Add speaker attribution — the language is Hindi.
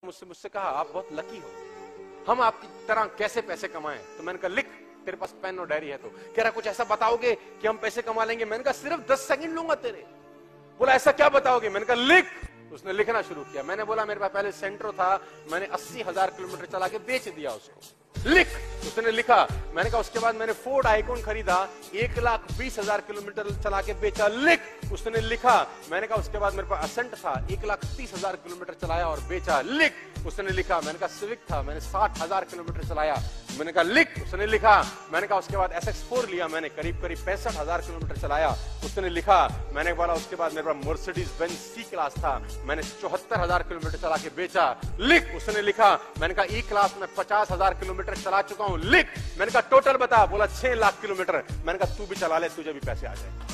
Speaker 1: मुझसे मुझसे कहा आप बहुत लकी हो, हम आपकी तरह कैसे पैसे कमाएं। तो मैंने कहा लिख, तेरे पास पेन और डायरी है तो। कह रहा कुछ ऐसा बताओगे कि हम पैसे कमा लेंगे। मैंने कहा सिर्फ 10 सेकंड लूंगा तेरे। बोला ऐसा क्या बताओगे। मैंने कहा लिख। उसने लिखना शुरू किया। मैंने बोला मेरे पास पहले सेंट्रो था, मैंने 80,000 किलोमीटर चला के बेच दिया उसको। लिख। उसने लिखा। मैंने कहा उसके बाद मैंने फोर्ड आइकॉन खरीदा, 1,20,000 किलोमीटर चला के बेचा। लिख। उसने लिखा। मैंने कहा उसके बाद मेरे पास असेंट था, 1,30,000 किलोमीटर चलाया और बेचा। लिख। उसने लिखा। मैंने कहा सिविक था, मैंने 60,000 किलोमीटर चलाया। मैंने कहा लिख। उसने लिखा। मैंने कहा उसके बाद SX4 लिया, मैंने करीब 65,000 किलोमीटर चलाया। उसने लिखा। मैंने बोला उसके बाद मेरे पास मर्सिडीज बेंज C क्लास था, मैंने 74,000 किलोमीटर चला के बेचा। लिख। उसने लिखा। मैंने कहा E क्लास में 50,000 किलोमीटर चला चुका हूं। लिख। मैंने कहा टोटल बता। बोला 6 लाख किलोमीटर। मैंने कहा तू भी चला ले, तुझे भी पैसे आ जाए।